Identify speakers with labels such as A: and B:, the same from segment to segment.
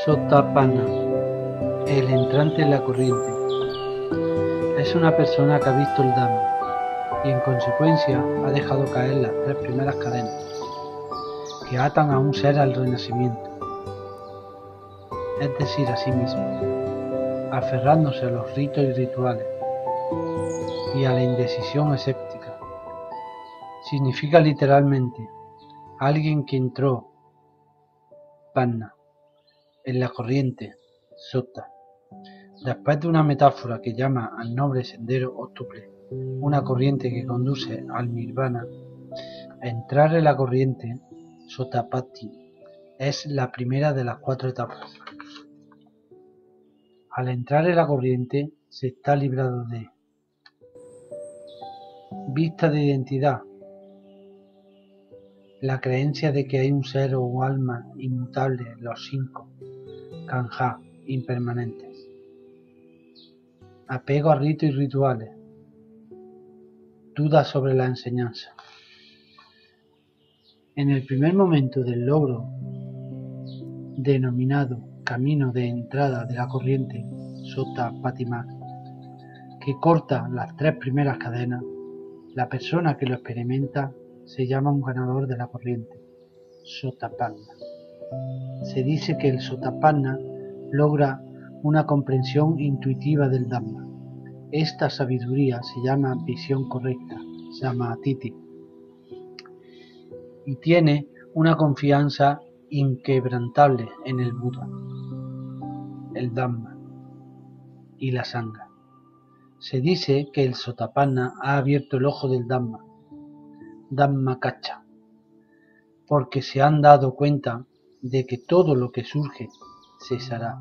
A: Sotapanna, el entrante en la corriente, es una persona que ha visto el Dhamma y en consecuencia ha dejado caer las tres primeras cadenas que atan a un ser al renacimiento, es decir, a sí mismo, aferrándose a los ritos y rituales y a la indecisión escéptica. Significa literalmente alguien que entró, panna, en la corriente, sota. Después de una metáfora que llama al noble sendero octuple, una corriente que conduce al nirvana, entrar en la corriente, sotapatti, es la primera de las 4 etapas. Al entrar en la corriente se está librado de vista de identidad, la creencia de que hay un ser o alma inmutable en los 5 kanha impermanentes, apego a ritos y rituales, dudas sobre la enseñanza. En el primer momento del logro, denominado camino de entrada de la corriente Sotapattimagga, que corta las 3 primeras cadenas, la persona que lo experimenta se llama un ganador de la corriente, Sotapanna. Se dice que el Sotapanna logra una comprensión intuitiva del Dhamma. Esta sabiduría se llama visión correcta, Samadhi, y tiene una confianza inquebrantable en el Buda, el Dhamma y la Sangha. Se dice que el Sotapanna ha abierto el ojo del Dhamma, Dhammacacca, porque se han dado cuenta de que todo lo que surge cesará.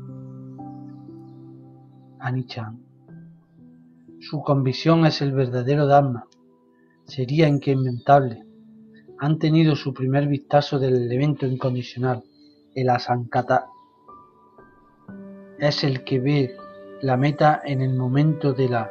A: Anicca. Su convicción es el verdadero Dhamma, sería inquebrantable. Han tenido su primer vistazo del elemento incondicional, el asankata. Es el que ve la meta en el momento de la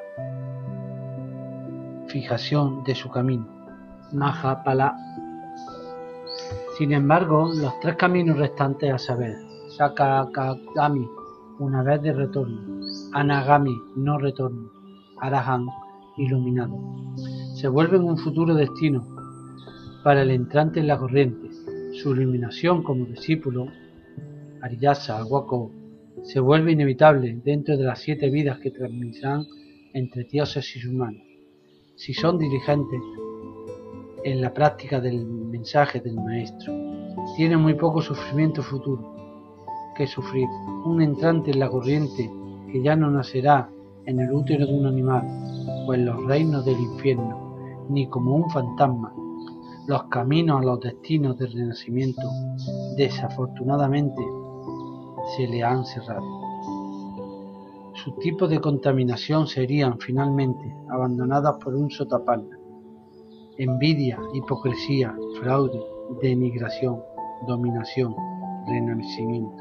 A: fijación de su camino, Mahapala. Sin embargo, los 3 caminos restantes, a saber, Sakadagami, una vez de retorno, Anagami, no retorno, Arahant, iluminado, se vuelven un futuro destino para el entrante en la corriente. Su iluminación como discípulo, Ariyasa Wako, se vuelve inevitable dentro de las 7 vidas que transmitirán entre dioses y humanos, si son diligentes en la práctica del mensaje del Maestro. Tiene muy poco sufrimiento futuro que sufrir. Un entrante en la corriente que ya no nacerá en el útero de un animal o en los reinos del infierno, ni como un fantasma. Los caminos a los destinos del renacimiento, desafortunadamente, se le han cerrado. Sus tipos de contaminación serían finalmente abandonadas por un Sotapanna: envidia, hipocresía, fraude, denigración, dominación, renacimiento.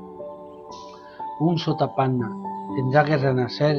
A: Un Sotapanna tendrá que renacer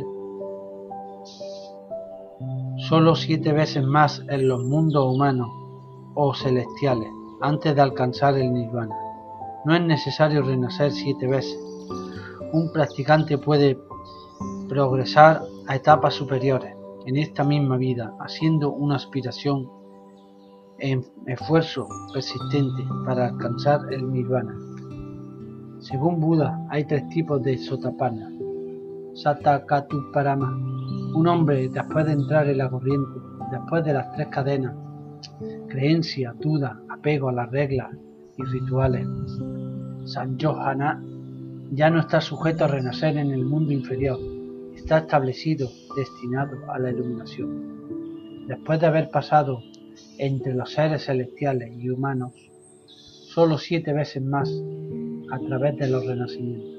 A: solo 7 veces más en los mundos humanos o celestiales antes de alcanzar el nirvana. No es necesario renacer 7 veces. Un practicante puede progresar a etapas superiores en esta misma vida, haciendo una aspiración en esfuerzo persistente para alcanzar el nirvana. Según Buda, hay 3 tipos de Sotapanna. Satakatuparama, un hombre después de entrar en la corriente, después de las 3 cadenas, creencia, duda, apego a las reglas y rituales. Sanjohana ya no está sujeto a renacer en el mundo inferior, está establecido, destinado a la iluminación. Después de haber pasado entre los seres celestiales y humanos, solo 7 veces más a través de los renacimientos.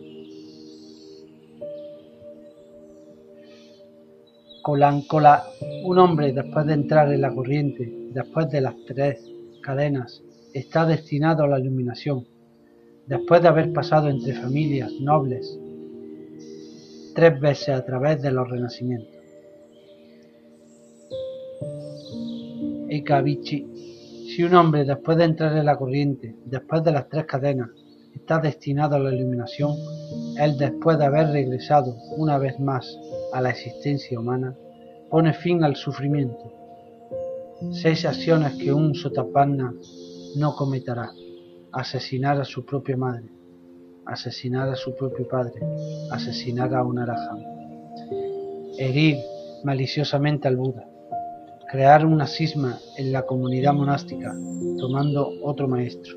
A: Kolankola, un hombre después de entrar en la corriente, después de las 3 cadenas, está destinado a la iluminación, después de haber pasado entre familias nobles 3 veces a través de los renacimientos. Ekavichi, si un hombre después de entrar en la corriente, después de las 3 cadenas, está destinado a la iluminación, él, después de haber regresado una vez más a la existencia humana, pone fin al sufrimiento. 6 acciones que un Sotapanna no cometerá: asesinar a su propia madre, asesinar a su propio padre, asesinar a un Arahant, herir maliciosamente al Buda, crear una cisma en la comunidad monástica tomando otro maestro.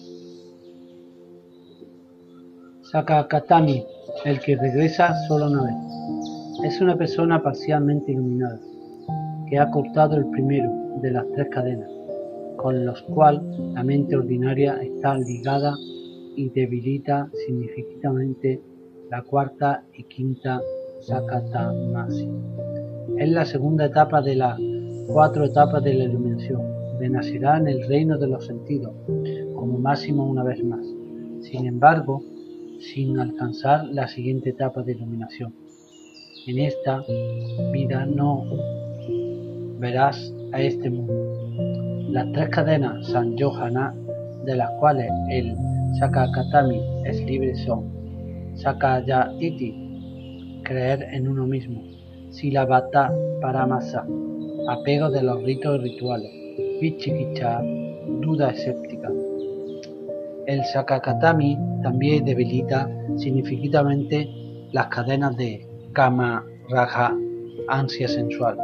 A: Sakakatami, el que regresa solo una vez, es una persona parcialmente iluminada que ha cortado el primero de las 3 cadenas, con los cuales la mente ordinaria está ligada, y debilita significativamente la 4ª y 5ª Sakatamasi. Es la segunda etapa de las 4 etapas de la iluminación. Renacerá en el reino de los sentidos, como máximo una vez más, sin embargo, sin alcanzar la siguiente etapa de iluminación. En esta vida no verás a este mundo. Las 3 cadenas Sanyohana, de las cuales el Sakakatami es libre, son Sakayatiti, creer en uno mismo; Silabata Paramasa, apego de los ritos y rituales; Vichikicha, duda escéptica. El Sakakatami también debilita significativamente las cadenas de Kama, Raja, ansia sensual;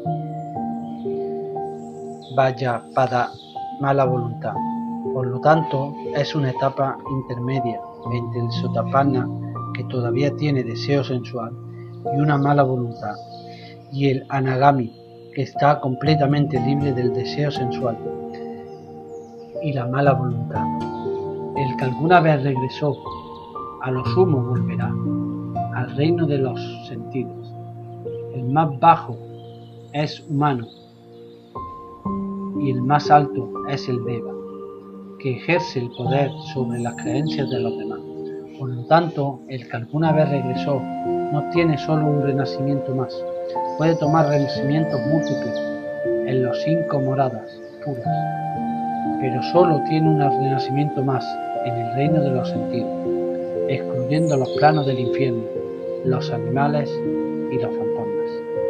A: Vaya, Pada, mala voluntad. Por lo tanto, es una etapa intermedia entre el Sotapanna, que todavía tiene deseo sensual y una mala voluntad, y el Anagami, que está completamente libre del deseo sensual y la mala voluntad. El que alguna vez regresó, a lo sumo volverá al reino de los sentidos. El más bajo es humano y el más alto es el Deva, que ejerce el poder sobre las creencias de los demás. Por lo tanto, el que alguna vez regresó no tiene solo un renacimiento más, puede tomar renacimientos múltiples en los 5 moradas puras, pero solo tiene un renacimiento más en el reino de los sentidos, excluyendo los planos del infierno, los animales y los fantasmas.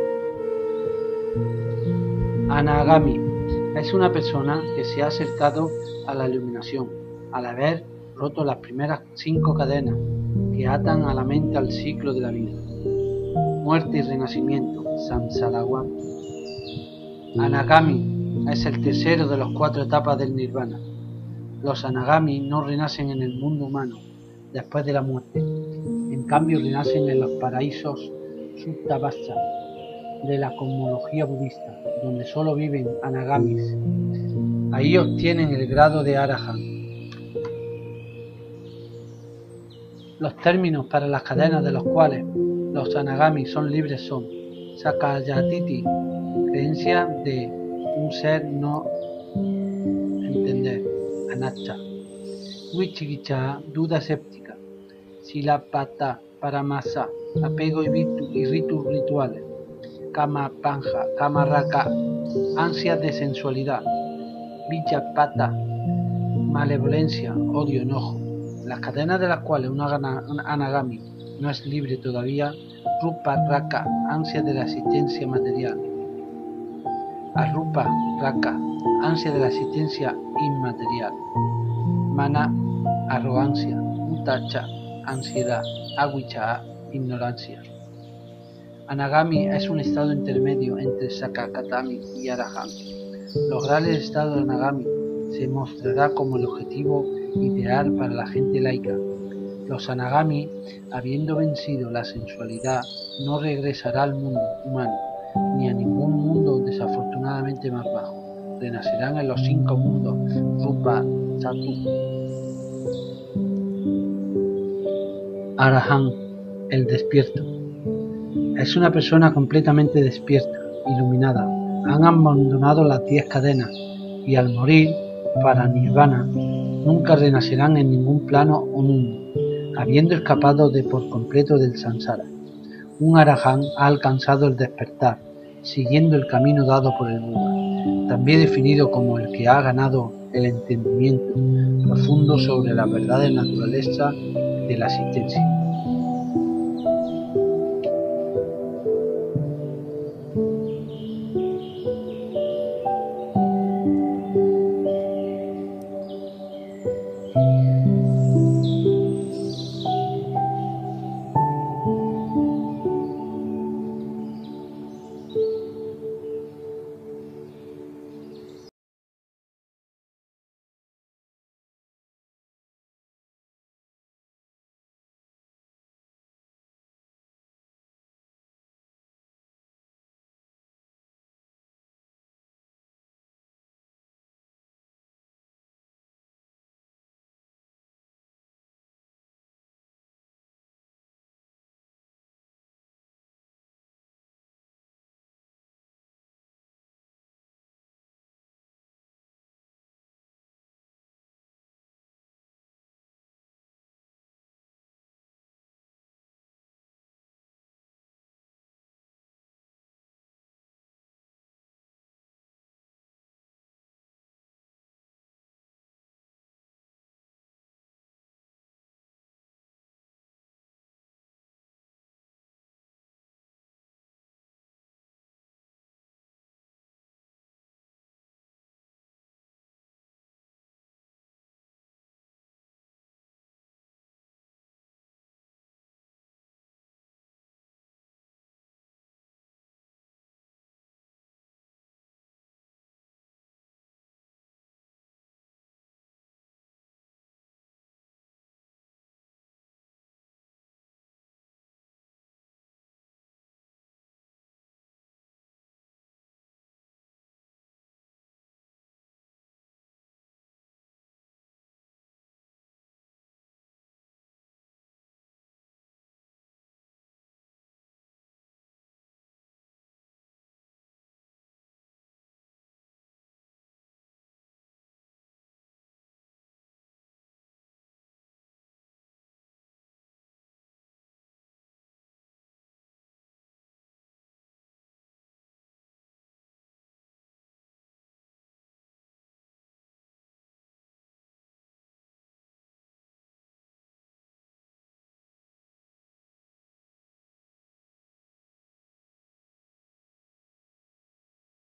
A: Anagami es una persona que se ha acercado a la iluminación al haber roto las primeras 5 cadenas que atan a la mente al ciclo de la vida: muerte y renacimiento, samsarawa. Anagami es el tercero de las 4 etapas del nirvana. Los anagami no renacen en el mundo humano después de la muerte, en cambio renacen en los paraísos Suttabhasa de la cosmología budista, donde solo viven anagamis. Ahí obtienen el grado de Arahant. Los términos para las cadenas de los cuales los anagamis son libres son Sakayatiti, creencia de un ser no entender, anatta; Vichikicha, duda escéptica; Silapata Paramasa, apego y ritos rituales; Kama Panja, Kama Raka, ansias de sensualidad; Vichapata, malevolencia, odio, enojo. Las cadenas de las cuales un anagami no es libre todavía: Rupa Raka, ansias de la existencia material; Arupa Raka, ansia de la existencia inmaterial; Mana, arrogancia; Utacha, ansiedad; Avicha, ignorancia. Anagami es un estado intermedio entre Sakakatami y Arahant. Lograr el estado de Anagami se mostrará como el objetivo ideal para la gente laica. Los anagami, habiendo vencido la sensualidad, no regresará al mundo humano, ni a ningún mundo desafortunadamente más bajo. Renacerán en los 5 mundos Rupa, Satu. Arahant, el despierto, es una persona completamente despierta, iluminada. Han abandonado las 10 cadenas y al morir, para nirvana, nunca renacerán en ningún plano o mundo, habiendo escapado por completo del samsara. Un Arahant ha alcanzado el despertar, siguiendo el camino dado por el Buda, también definido como el que ha ganado el entendimiento profundo sobre las verdades naturaleza de la existencia.